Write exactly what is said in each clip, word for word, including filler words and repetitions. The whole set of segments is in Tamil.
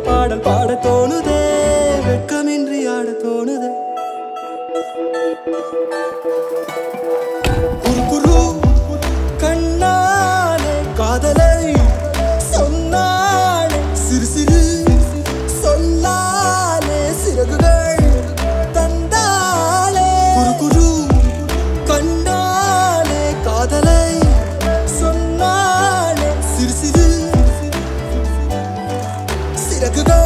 பாடல் பாட தோணுதே வெட்கமின்றி ஆட தோணுதே குரு குரு கண்ணாலே காதலை சொன்னாலே சிறு சிறு சொல்லாலே சிறகுகள் தந்தாலே குரு குரு கண்ணாலே காதலை சொன்னாலே சிறு சிறு சிறகுகள்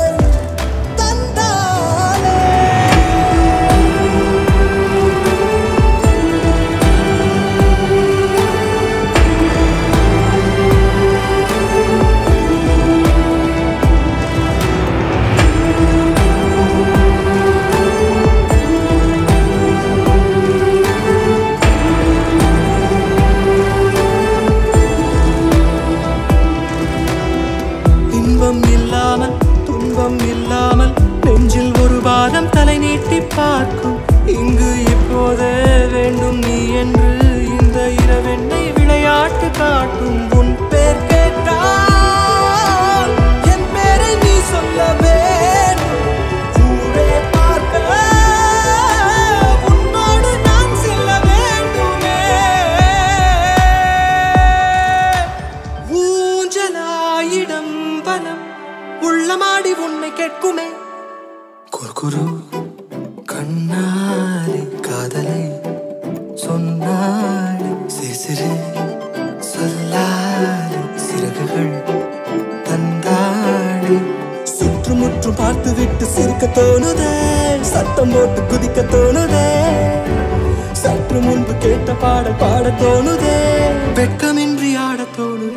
நெஞ்சில் ஒரு பாதம் தலை நீட்டி பார்க்கும் இங்கு இப்போதே வேண்டும் நீ என்று இந்த இரவெண்ணை விளையாட்டு காட்டும் உன் பேர் கேட்டால் என் பேரை நீ சொல்ல வேண்டும் ஊரே பார்க்க உன்னோடு நான் செல்ல வேண்டுமே ஊஞ்சலாயிடம் பலம் உள்ளமாடி உன்னை கேட்குமே குரு குரு கண்ணாலே காதலை சொன்னாலே சிறு சிறு சொல்லாலே சிறகுகள் தந்தாலே சுற்றுமுற்றும் பார்த்து விட்டு சிரிக்க தோணுதே சத்தம் போட்டு குதிக்க தோணுதே சற்று முன்பு கேட்ட பாடல் பாட தோணுதே வெட்கமின்றி ஆட தோணுதே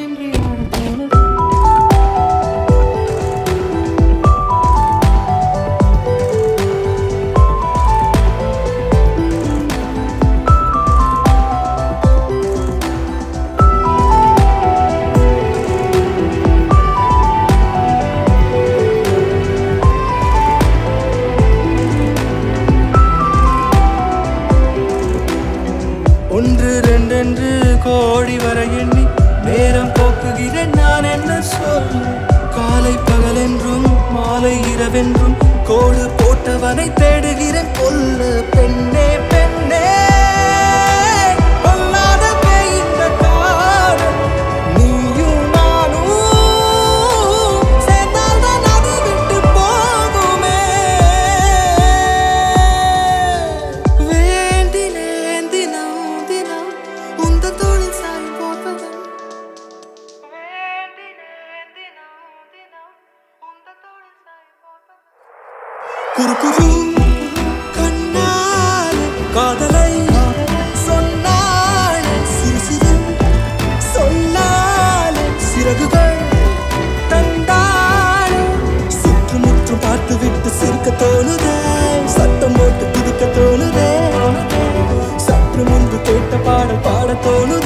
ஒன்று ரெண்டென்று கோடி வரை எண்ணி நேரம் போக்குகிறேன் நான் என்ன சொல்ல காலை பகலென்றும் மாலை இரவென்றும் கோடு போட்டவனை தேடுகிறேன் கொல்ல பெண்ணே பெண்ணே பொல்லாத இந்த காதல் நீயும் நானும் சேர்ந்தால்தான் அது விட்டு போகுமே வேண்டினேன் தினம் உந்த தோளில் சாயும் போர்வதன் வேண்டினேன் தினம் தினம் உந்த தோளில் சாயும் போர்வதன் குரு குரு கண்ணாலே காதலை சொன்னாலே சிறு சிறு சொல்லாலே சிறகுகள் தந்தாலே சுற்றுமுற்றும் பார்த்து விட்டு சிரிக்க தோணுதே சத்தம் போட்டு குதிக்க தோணுதே சற்று முன்பு கேட்ட பாடல் பாட தோணுதே